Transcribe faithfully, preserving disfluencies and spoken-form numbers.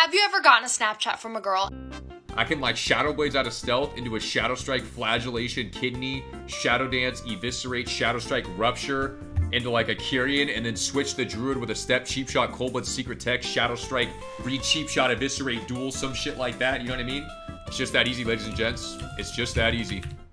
Have you ever gotten a Snapchat from a girl? I can like Shadow Blades out of Stealth into a Shadow Strike, Flagellation, Kidney, Shadow Dance, Eviscerate, Shadow Strike, Rupture, into like a Kyrian, and then switch the Druid with a Step, Cheap Shot, Cold Blood, Secret Tech, Shadow Strike, Read Cheap Shot, Eviscerate, Duel, some shit like that, you know what I mean? It's just that easy, ladies and gents. It's just that easy.